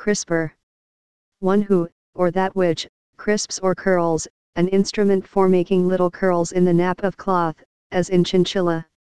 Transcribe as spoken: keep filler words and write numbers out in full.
Crisper. One who, or that which, crisps or curls, an instrument for making little curls in the nap of cloth, as in chinchilla.